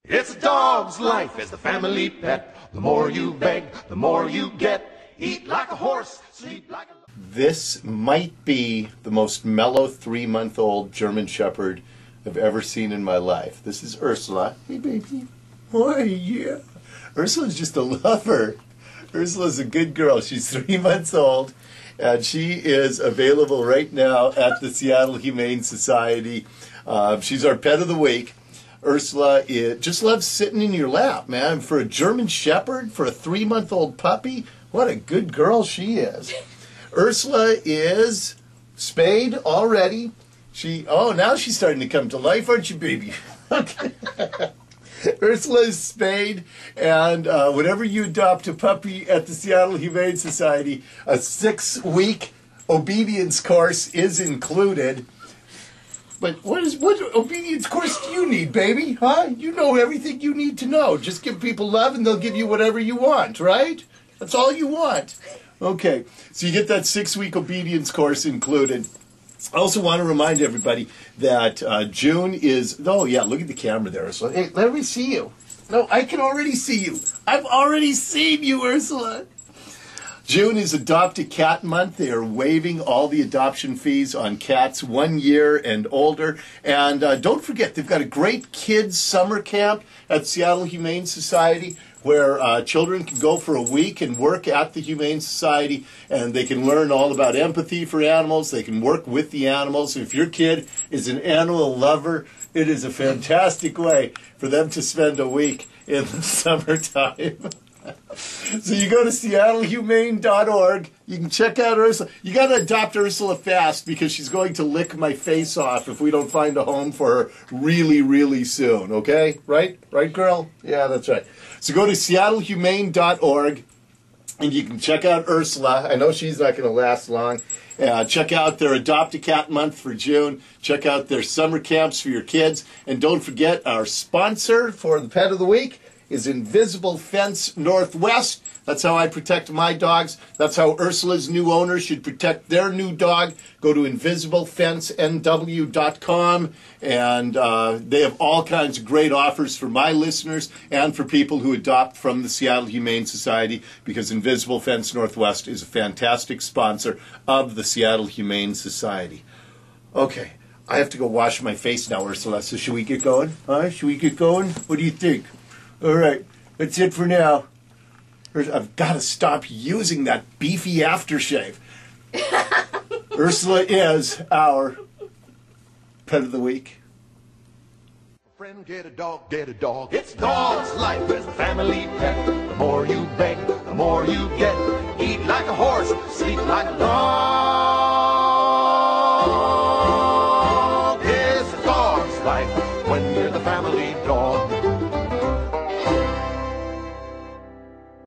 It's a dog's life as the family pet. The more you beg, the more you get. Eat like a horse, sleep like a... This might be the most mellow 3-month-old German Shepherd I've ever seen in my life. This is Ursula. Hey, baby. Oh, yeah. Ursula's just a lover. Ursula's a good girl. She's 3 months old, and she is available right now at the Seattle Humane Society. She's our pet of the week. Ursula just loves sitting in your lap, man. For a German Shepherd, for a 3-month-old puppy, what a good girl she is. Ursula is spayed already. Now she's starting to come to life, aren't you, baby? Ursula is spayed, and whenever you adopt a puppy at the Seattle Humane Society, a 6-week obedience course is included. But what obedience course do you need, baby? Huh? You know everything you need to know. Just give people love and they'll give you whatever you want, right? That's all you want. Okay, so you get that 6-week obedience course included. I also want to remind everybody that June is... Oh, yeah, look at the camera there, Ursula. Hey, let me see you. No, I can already see you. I've already seen you, Ursula. June is Adopt a Cat Month. They are waiving all the adoption fees on cats 1 year and older. And don't forget, they've got a great kids summer camp at Seattle Humane Society where children can go for a week and work at the Humane Society, and they can learn all about empathy for animals. They can work with the animals. If your kid is an animal lover, it is a fantastic way for them to spend a week in the summertime. So you go to seattlehumane.org. You can check out Ursula. You got to adopt Ursula fast because she's going to lick my face off if we don't find a home for her really, really soon. Okay? Right? Right, girl? Yeah, that's right. So go to seattlehumane.org and you can check out Ursula. I know she's not going to last long. Check out their Adopt a Cat Month for June. Check out their summer camps for your kids. And don't forget, our sponsor for the Pet of the Week is Invisible Fence Northwest. That's how I protect my dogs. That's how Ursula's new owner should protect their new dog. Go to InvisibleFenceNW.com, and they have all kinds of great offers for my listeners and for people who adopt from the Seattle Humane Society, because Invisible Fence Northwest is a fantastic sponsor of the Seattle Humane Society. Okay, I have to go wash my face now, Ursula, so should we get going? Huh? Should we get going? What do you think? All right, that's it for now. I've got to stop using that beefy aftershave. Ursula is our pet of the week. Friend, get a dog, get a dog. It's dog's life as the family pet. The more you beg, the more you get. Eat like a horse, sleep like a dog.